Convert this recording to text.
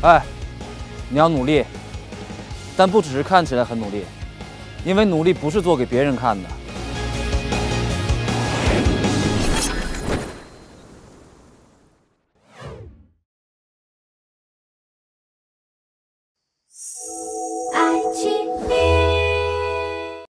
哎，你要努力，但不只是看起来很努力，因为努力不是做给别人看的。